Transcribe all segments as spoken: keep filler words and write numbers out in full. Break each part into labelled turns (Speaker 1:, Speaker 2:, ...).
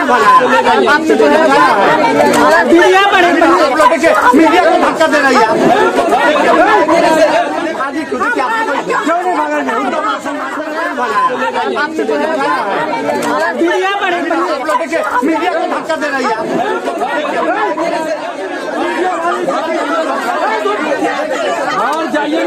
Speaker 1: Media को धक्का दे रही है। मीडिया को धक्का दे रही है।
Speaker 2: और जाइए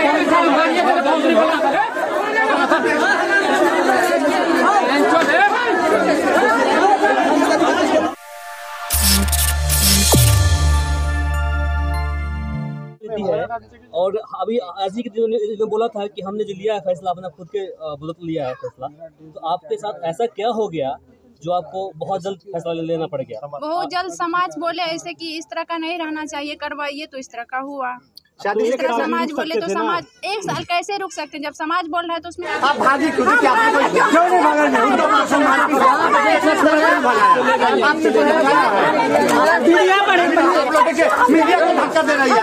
Speaker 2: और अभी ऐसी ने बोला था कि हमने जो लिया है फैसला अपना खुद के बदौलत लिया है फैसला, तो आपके साथ ऐसा क्या हो गया जो आपको बहुत जल्द फैसला लेना पड़ गया?
Speaker 3: बहुत जल्द समाज बोले ऐसे कि इस तरह का नहीं रहना चाहिए, करवाइए, तो इस तरह का हुआ।
Speaker 1: शादी
Speaker 3: इस तरह समाज बोले तो समाज एक साल कैसे रुक सकते हैं? जब समाज बोल रहा है तो उसमें
Speaker 1: आप भागी क्यों नहीं? क्यों नहीं भागा? मीडिया को धक्का दे रही है।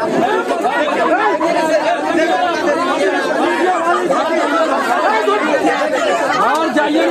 Speaker 2: और जाइए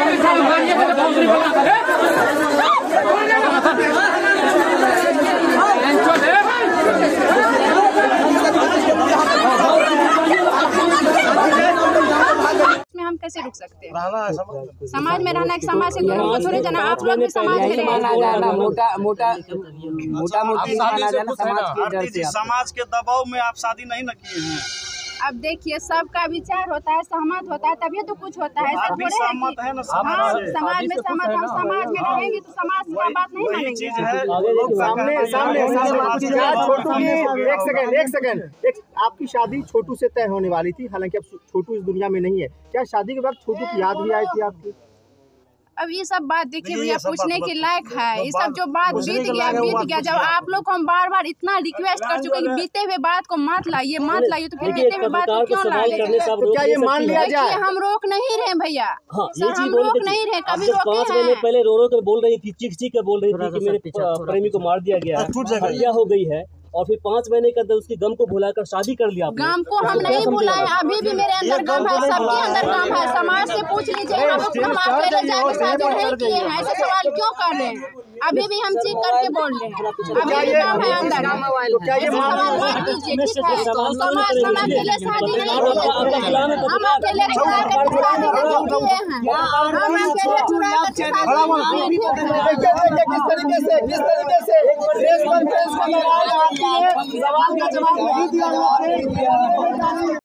Speaker 3: हम कैसे रुक सकते हैं? समाज में रहना, एक समाज से दूर थोड़ी जाना। आप लोग भी समाज में रहना,
Speaker 4: मोटा मोटा मोटा मोटी
Speaker 5: समाज के दबाव में आप शादी नहीं न किए हैं।
Speaker 3: अब देखिए सबका विचार होता है, सहमत होता है, तभी तो कुछ होता है।
Speaker 5: आप भी सहमत है ना?
Speaker 3: समाज समाज में सहमत, हम समाज में रहेंगे तो समाज की बात नहीं मानेंगे।
Speaker 1: सामने सामने छोटू की एक सेकंड एक सेकंड एक आपकी शादी छोटू से तय होने वाली थी, हालांकि अब छोटू इस दुनिया में नहीं है। क्या शादी के वक्त छोटू की याद भी आई थी आपकी?
Speaker 3: अब ये सब बात देखिए भैया पूछने के लायक है। ये सब जो बात बीत गया बीत गया। जब आप लोग को हम बार बार इतना रिक्वेस्ट कर चुके हैं कि बीते हुए बात को मत लाइए मत लाइए, तो फिर बीते हुए बात को क्यों ला रहे?
Speaker 1: तो क्या ये मान लिया जाए?
Speaker 3: हम रोक नहीं रहे भैया, सर हम रोक नहीं रहे, कभी रोके
Speaker 2: पाँच महीने पहले रो रो कर बोल रही थी, चीख चीख कर बोल रही थी कि मेरे प्रेमी को मार दिया गया, हत्या हो गई है, और फिर पाँच महीने के अंदर उसके गम को भुलाकर शादी कर लिया।
Speaker 3: गम को हम नहीं भुलाए, अभी भी मेरे अंदर गम है, सबके अंदर गम है। समाज से पूछ लीजिए, हम हम अकेले जाके शादी नहीं किए हैं, ऐसे सवाल क्यों कर रहे हैं? अभी भी हम चीख करके बोल रहे हैं, अभी भी गम है अंदर। ऐसे सवाल मत कीजिए, ठीक है? समाज हम अकेले शादी नहीं किए, हम अकेले चुरा कर शादी नहीं किए हैं, हम अकेले चुरा कर शादी नहीं किए हैं।
Speaker 1: किस तरीके से किस तरीके से सवाल का जवाब नहीं दिया।